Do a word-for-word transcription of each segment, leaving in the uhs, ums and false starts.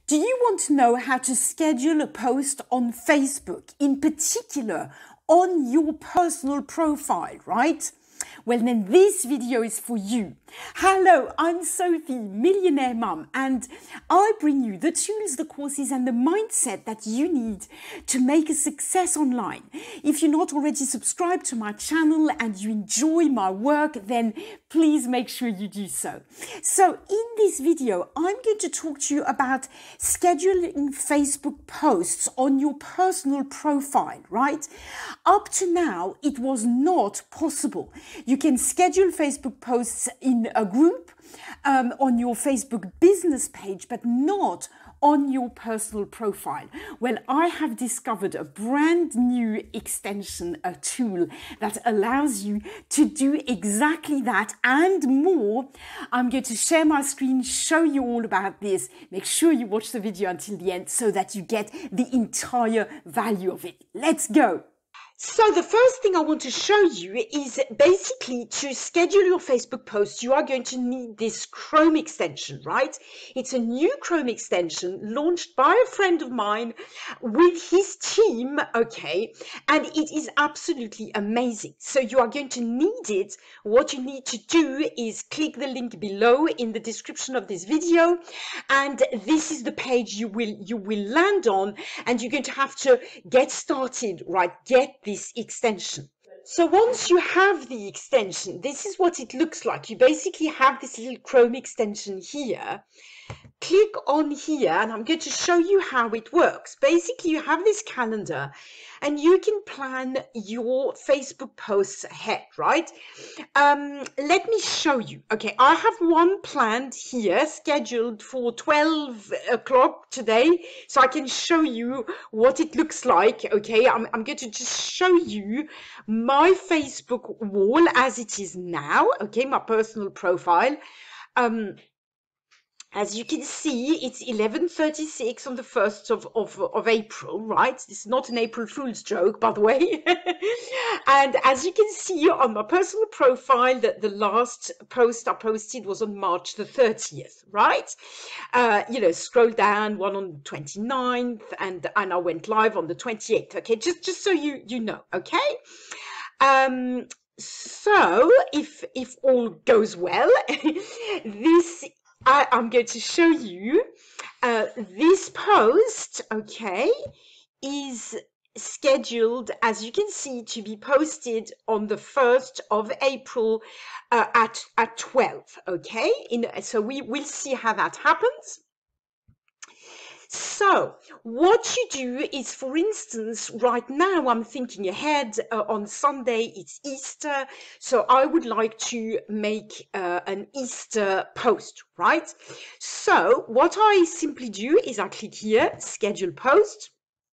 Do you want to know how to schedule a post on Facebook, in particular on your personal profile, right? Well, then this video is for you. Hello, I'm Sophie, Millionaire Mum, and I bring you the tools, the courses, and the mindset that you need to make a success online. If you're not already subscribed to my channel and you enjoy my work, then please make sure you do so. So in this video, I'm going to talk to you about scheduling Facebook posts on your personal profile, right? Up to now, it was not possible. You can schedule Facebook posts in a group um, on your Facebook business page, but not on your personal profile. Well, I have discovered a brand new extension, a tool that allows you to do exactly that and more. I'm going to share my screen, show you all about this. Make sure you watch the video until the end so that you get the entire value of it. Let's go. So the first thing I want to show you is basically to schedule your Facebook posts, you are going to need this Chrome extension, right? It's a new Chrome extension launched by a friend of mine with his team, okay? And it is absolutely amazing. So you are going to need it. What you need to do is click the link below in the description of this video. And this is the page you will, you will land on, and you're going to have to get started, right? Get this extension. So once you have the extension, this is what it looks like. You basically have this little Chrome extension here. Click on here and I'm going to show you how it works. Basically, you have this calendar and you can plan your Facebook posts ahead, right? Um, let me show you. Okay, I have one planned here, scheduled for twelve o'clock today, so I can show you what it looks like. Okay, I'm, I'm going to just show you my Facebook wall as it is now. Okay, my personal profile. Um, As you can see, it's eleven thirty-six on the first of, of, of April, right? It's not an April Fool's joke, by the way. And as you can see on my personal profile, that the last post I posted was on March the thirtieth, right? Uh, you know, scroll down, one on the twenty-ninth, and, and I went live on the twenty-eighth, okay? Just, just so you, you know, okay? Um, so if, if all goes well, this I, I'm going to show you uh, this post, okay, is scheduled, as you can see, to be posted on the first of April uh, at, at twelve, okay? In, so we will see how that happens. So what you do is, for instance, right now I'm thinking ahead. Uh, on Sunday it's Easter, so I would like to make uh, an Easter post, right? So what I simply do is I click here, schedule post,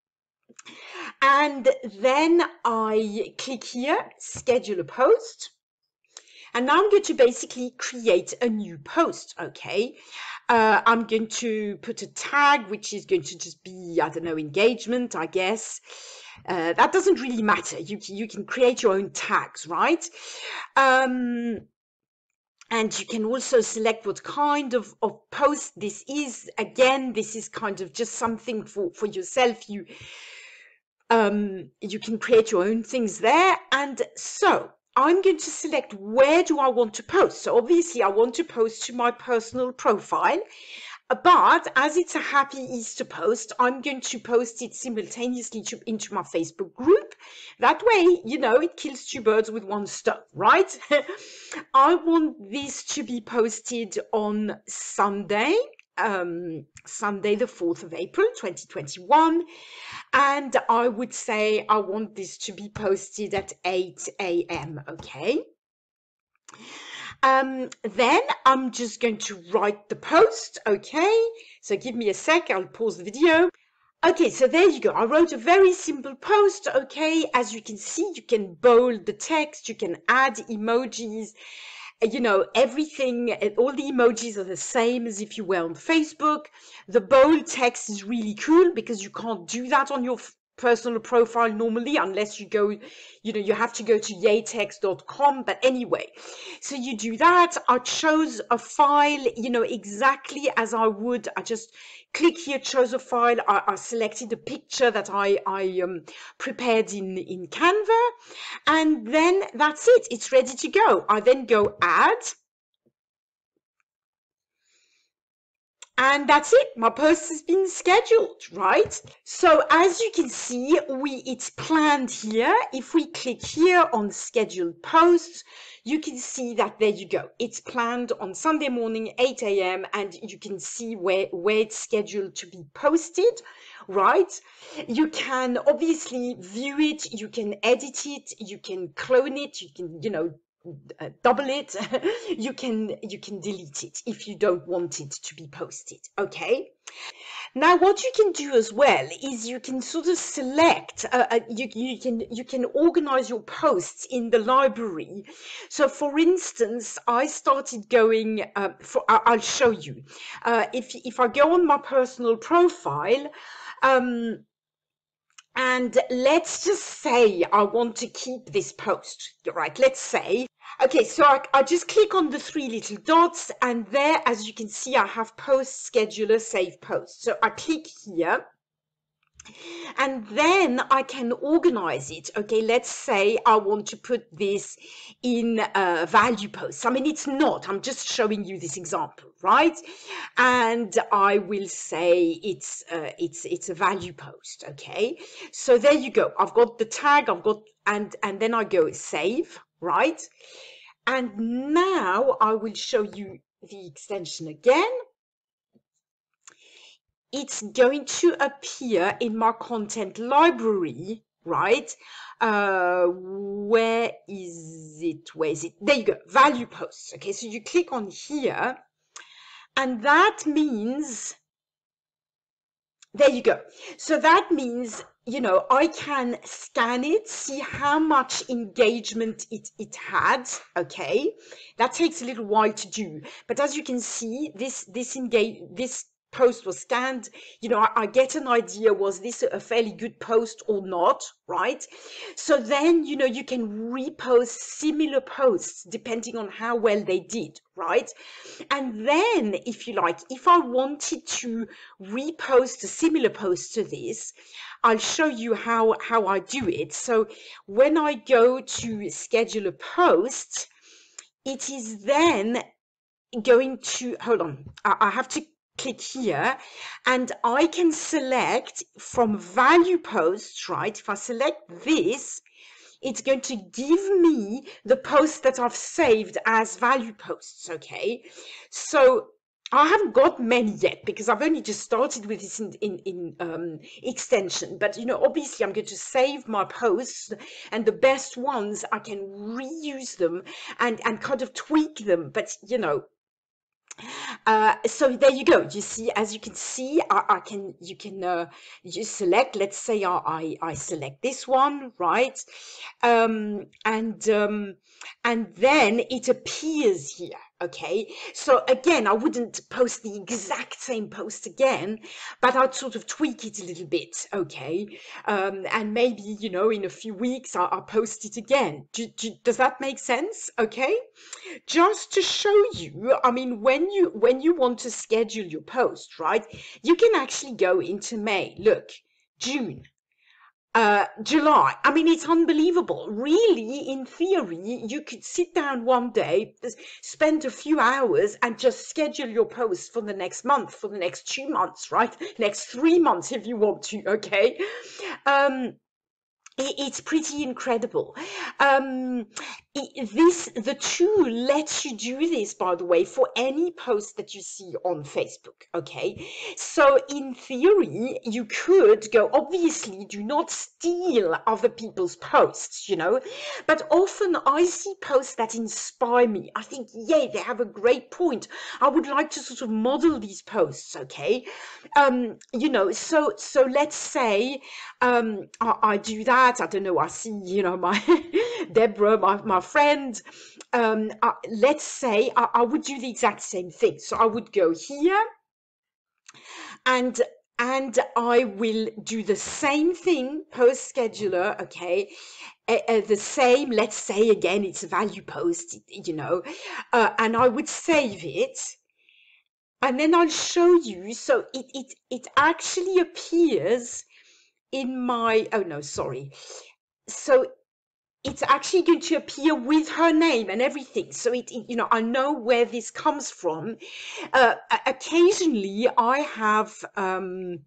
and then I click here, schedule a post. And now I'm going to basically create a new post, okay? Uh, I'm going to put a tag, which is going to just be, I don't know, engagement, I guess. Uh, that doesn't really matter. You, you can create your own tags, right? Um, and you can also select what kind of, of post this is. Again, this is kind of just something for, for yourself. You, um, you can create your own things there. And so I'm going to select where do I want to post. So obviously I want to post to my personal profile, but as it's a happy Easter post, I'm going to post it simultaneously to, into my Facebook group. That way, you know, it kills two birds with one stone, right? I want this to be posted on Sunday. Um, Sunday the fourth of April twenty twenty-one, and I would say I want this to be posted at eight A M okay? Um, then I'm just going to write the post, okay? So give me a sec, I'll pause the video. Okay, so there you go. I wrote a very simple post, okay? As you can see, you can bold the text, you can add emojis. You know, everything, all the emojis are the same as if you were on Facebook. The bold text is really cool because you can't do that on your personal profile normally, unless you go, you know, you have to go to yatex dot com. But anyway, so you do that. I chose a file, you know, exactly as I would. I just click here, chose a file. I, I selected a picture that I, I um, prepared in, in Canva. And then that's it. It's ready to go. I then go add. And that's it. My post has been scheduled, right? So as you can see, we it's planned here. If we click here on scheduled posts, you can see that there you go. It's planned on Sunday morning, eight A M and you can see where, where it's scheduled to be posted, right? You can obviously view it, you can edit it, you can clone it, you can, you know, Uh, double it. you can you can delete it if you don't want it to be posted. Okay, now what you can do as well is you can sort of select uh, uh, you, you can you can organize your posts in the library. So for instance, I started going uh, for I- I'll show you uh, if if I go on my personal profile, um and let's just say I want to keep this post, right? Let's say, okay, so I, I just click on the three little dots, and there, as you can see, I have post scheduler, save post. So I click here, and then I can organize it. Okay, let's say I want to put this in uh, value posts. I mean, it's not, I'm just showing you this example, right? And I will say it's uh, it's it's a value post. Okay, so there you go. I've got the tag, I've got, and and then I go save, right? And now I will show you the extension again. It's going to appear in my content library, right? Uh, where is it? Where is it? There you go, value posts. Okay, so you click on here, and that means, there you go. So that means, you know, I can scan it, see how much engagement it, it had. Okay, that takes a little while to do. But as you can see, this, this engage, this post was scanned. You know, I, I get an idea, was this a fairly good post or not, right? So then, you know, you can repost similar posts depending on how well they did, right? And then, if you like, if I wanted to repost a similar post to this, I'll show you how, how I do it. So when I go to schedule a post, it is then going to, hold on, I, I have to click here, and I can select from value posts, right? If I select this, it's going to give me the posts that I've saved as value posts. Okay, so I haven't got many yet because I've only just started with this in, in, in um, extension. But, you know, obviously I'm going to save my posts, and the best ones, I can reuse them and, and kind of tweak them. But, you know, uh, so there you go. You see, as you can see, I, I can, you can uh, just select, let's say I, I, I select this one, right? Um, and, um, and then it appears here. Okay, so again, I wouldn't post the exact same post again, but I'd sort of tweak it a little bit. Okay, um, and maybe, you know, in a few weeks I'll, I'll post it again. Do, do, does that make sense? Okay, just to show you, I mean, when you when you want to schedule your post, right, you can actually go into May. Look, June, uh, July. I mean, it's unbelievable. Really, in theory, you could sit down one day, spend a few hours, and just schedule your posts for the next month, for the next two months, right? Next three months if you want to, okay? Um, it's pretty incredible. Um, this the tool lets you do this, by the way, for any post that you see on Facebook. Okay, so in theory, you could go. Obviously, do not steal other people's posts, you know. But often I see posts that inspire me. I think, yay, they have a great point. I would like to sort of model these posts. Okay, um, you know. So so let's say um, I, I do that. I don't know, I see, you know, my Deborah, my, my friend, um, uh, let's say I, I would do the exact same thing. So I would go here, and and I will do the same thing, post scheduler, okay, uh, uh, the same, let's say again, it's a value post, you know, uh, and I would save it, and then I'll show you, so it, it, it actually appears in my, oh no, sorry, so it's actually going to appear with her name and everything. So it, you know, I know where this comes from. Uh, occasionally I have, um,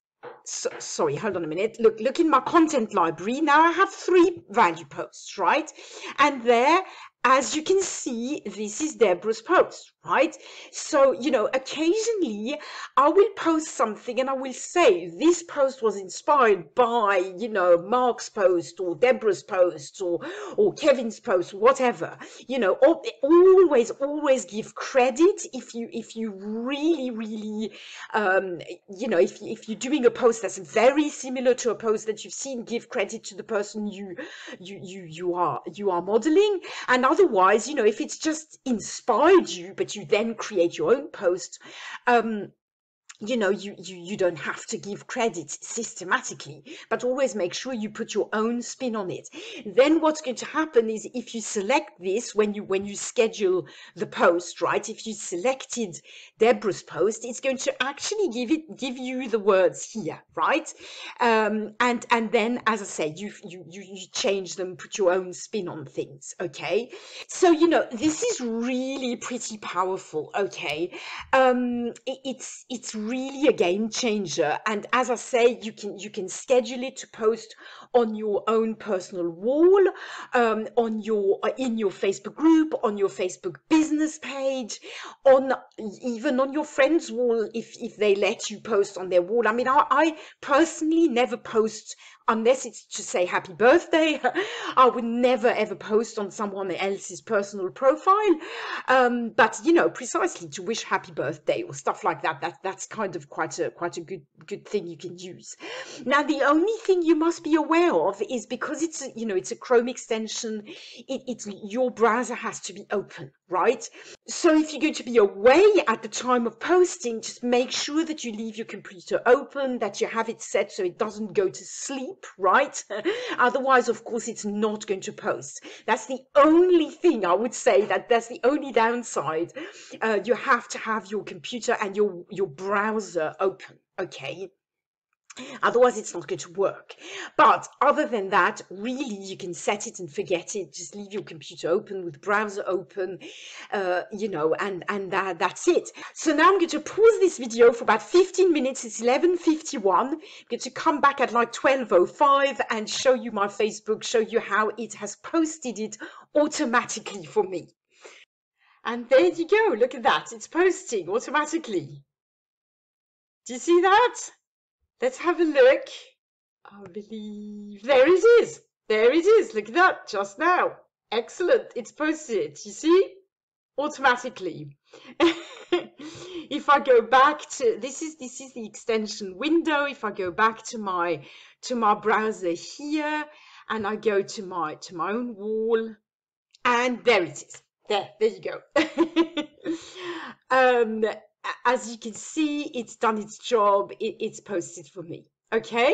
so, sorry, hold on a minute. Look, look in my content library. Now I have three value posts, right? And there, as you can see, this is Deborah's post, right? So, you know, occasionally I will post something and I will say this post was inspired by, you know, Mark's post or Deborah's post or, or Kevin's post, whatever, you know, always, always give credit if you, if you really, really, um, you know, if, if you're doing a post that's very similar to a post that you've seen, give credit to the person you, you, you, you are, you are modeling. And otherwise, you know, if it's just inspired you, but you then create your own post, um, you know, you, you, you don't have to give credit systematically, but always make sure you put your own spin on it. Then what's going to happen is if you select this, when you, when you schedule the post, right? If you selected Deborah's post, it's going to actually give it, give you the words here, right? Um, and, and then, as I said, you, you, you, you change them, put your own spin on things. Okay. So, you know, this is really pretty powerful. Okay. Um, it, it's, it's really really a game changer, and as I say, you can you can schedule it to post on your own personal wall, um, on your in your Facebook group, on your Facebook business page, on even on your friends' wall if if they let you post on their wall. I mean, I, I personally never post unless it's to say happy birthday. I would never ever post on someone else's personal profile, um, but you know, precisely to wish happy birthday or stuff like that. That that's kind of quite a quite a good good thing you can use. Now, the only thing you must be aware of is because it's a, you know it's a Chrome extension, it, it's your browser has to be open, right? So if you're going to be away at the time of posting, just make sure that you leave your computer open, that you have it set so it doesn't go to sleep, right? Otherwise, of course, it's not going to post. That's the only thing I would say, that that's the only downside. Uh, you have to have your computer and your, your browser open, okay? Otherwise, it's not going to work. But other than that, really, you can set it and forget it. Just leave your computer open with browser open, uh, you know, and, and uh, that's it. So now I'm going to pause this video for about fifteen minutes. It's eleven fifty-one. I'm going to come back at like twelve oh five and show you my Facebook, show you how it has posted it automatically for me. And there you go. Look at that. It's posting automatically. Do you see that? Let's have a look. I believe there it is. There it is. Look at that just now. Excellent. It's posted. You see? Automatically. If I go back to this is this is the extension window. If I go back to my to my browser here and I go to my to my own wall, and there it is. There, there you go. um As you can see, it's done its job. It, it's posted for me. Okay.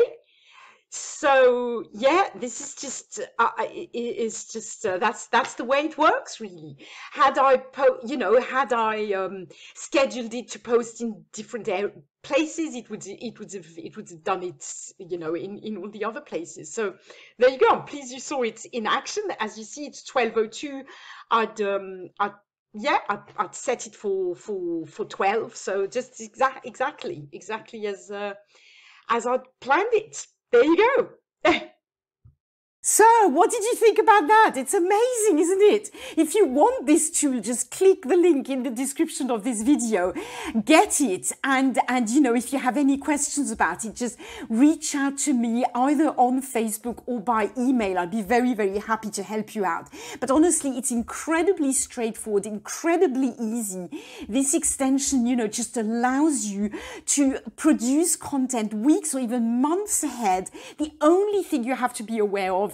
So yeah, this is just, uh, it is just, uh, that's, that's the way it works really. Had I, po you know, had I um, scheduled it to post in different places, it would, it would have, it would have done it, you know, in, in all the other places. So there you go. I'm pleased you saw it in action. As you see, it's twelve oh two. I'd, um, I'd, yeah, I'd, I'd set it for, for, for twelve. So just exact, exactly, exactly as, uh, as I'd planned it. There you go. So, what did you think about that? It's amazing, isn't it? If you want this tool, just click the link in the description of this video, get it, and, and you know, if you have any questions about it, just reach out to me either on Facebook or by email. I'll be very, very happy to help you out. But honestly, it's incredibly straightforward, incredibly easy. This extension, you know, just allows you to produce content weeks or even months ahead. The only thing you have to be aware of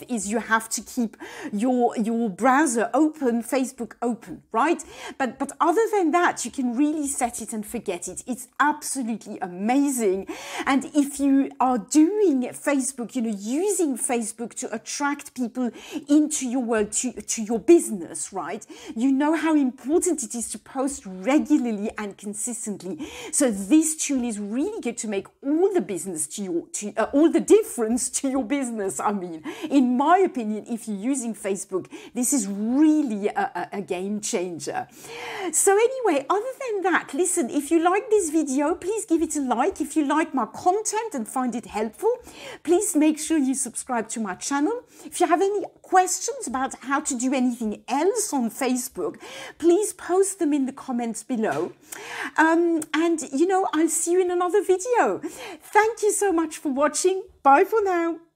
with is you have to keep your, your browser open, Facebook open, right? But, but other than that, you can really set it and forget it. It's absolutely amazing. And if you are doing Facebook, you know, using Facebook to attract people into your world, to, to your business, right? You know how important it is to post regularly and consistently. So this tool is really good to make all the business to your, to, uh, all the difference to your business. I mean, in my opinion, if you're using Facebook, this is really a, a, a game changer. So anyway, other than that, listen, if you like this video, please give it a like. If you like my content and find it helpful, please make sure you subscribe to my channel. If you have any questions about how to do anything else on Facebook, please post them in the comments below. Um, and, you know, I'll see you in another video. Thank you so much for watching. Bye for now.